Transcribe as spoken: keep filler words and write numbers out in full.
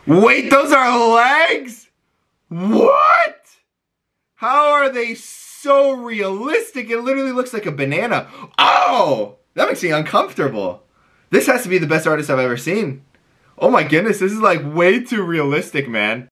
Wait, those are legs? What? How are they so realistic? It literally looks like a banana. Oh, that makes me uncomfortable. This has to be the best artist I've ever seen. Oh my goodness, this is like way too realistic, man.